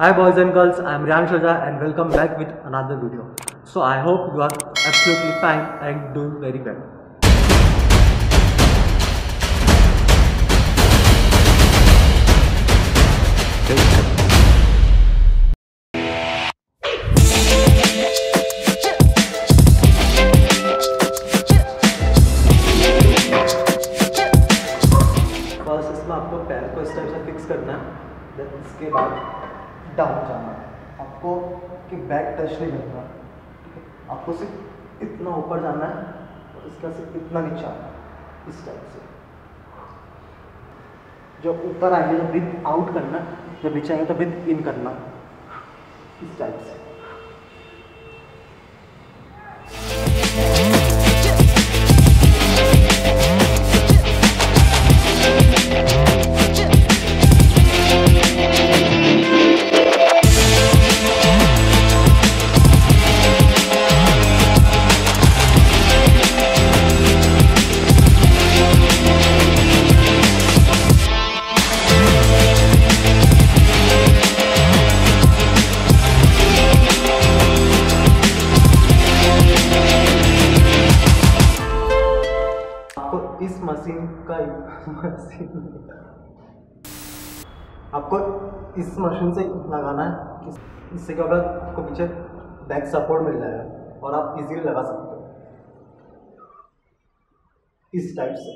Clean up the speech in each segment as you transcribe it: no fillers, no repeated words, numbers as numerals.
Hi boys and girls, I am REYANSH OJHA and welcome back with another video. So I hope you are absolutely fine and doing very well. First इसमें आपको पैर को इस type से fix करना है, then इसके बाद डाउन जाना है। आपको कि बैक टच नहीं करना, ठीक है। आपको सिर्फ इतना ऊपर जाना है और इसका सिर्फ इतना नीचे आना है, इस टाइप से। जब ऊपर आएंगे तो ब्रीथ आउट करना, जब नीचे आएंगे तो ब्रीथ इन करना, इस टाइप से। इस मशीन का आपको इस मशीन से लगाना है, इससे क्या होगा, आपको पीछे बैक सपोर्ट मिल जाएगा और आप इजीली लगा सकते हो इस टाइप से।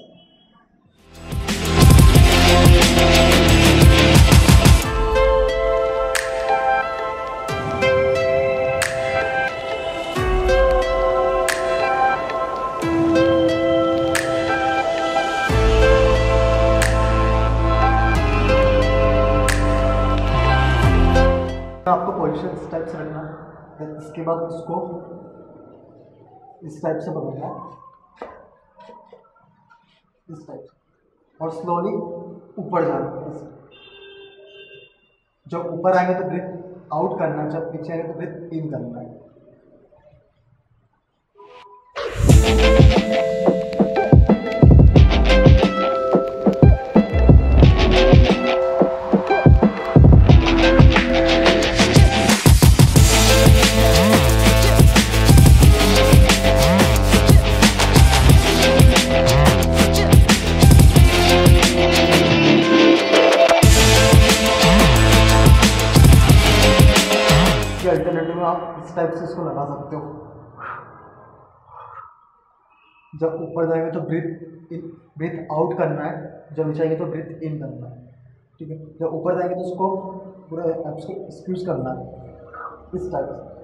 आपको पोजीशन इस टाइप से रखना है, इसके बाद उसको इस टाइप से पकड़ना है, इस टाइप से, और स्लोली ऊपर जाना है। जब ऊपर आएंगे तो ब्रीथ आउट करना है, जब पीछे आएंगे तो ब्रीथ इन करना है। अल्टरनेटिव में आप इस टाइप से इसको लगा सकते हो। जब ऊपर जाएंगे तो ब्रीथ आउट करना है, जब नीचे आएंगे तो ब्रीथ इन करना है, ठीक है। जब ऊपर जाएंगे तो उसको पूरा एप्स को स्क्वीज करना है, इस टाइप से।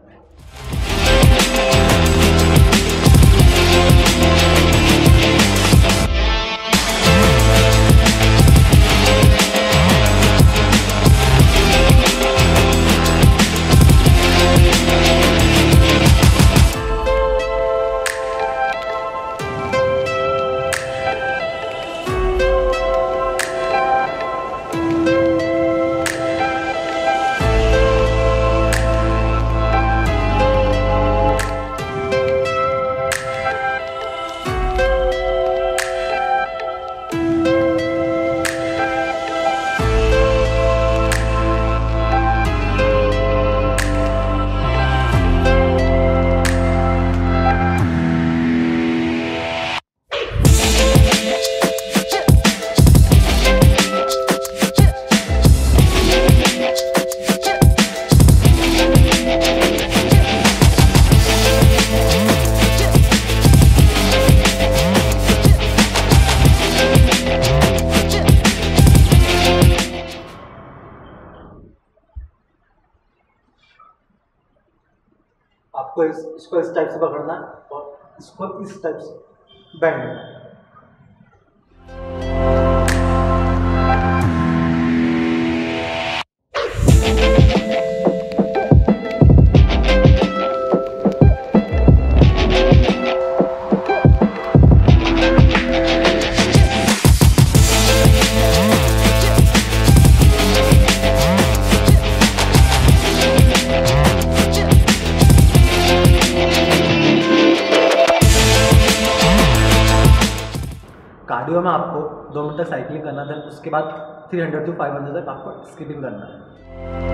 आपको इसको इस टाइप से पकड़ना है और इसको इस टाइप से बैंड करना है। कार्डियो में आपको 2 मिनट तक साइकिलिंग करना है, उसके बाद 300 to 500 तक आपको स्किपिंग करना है।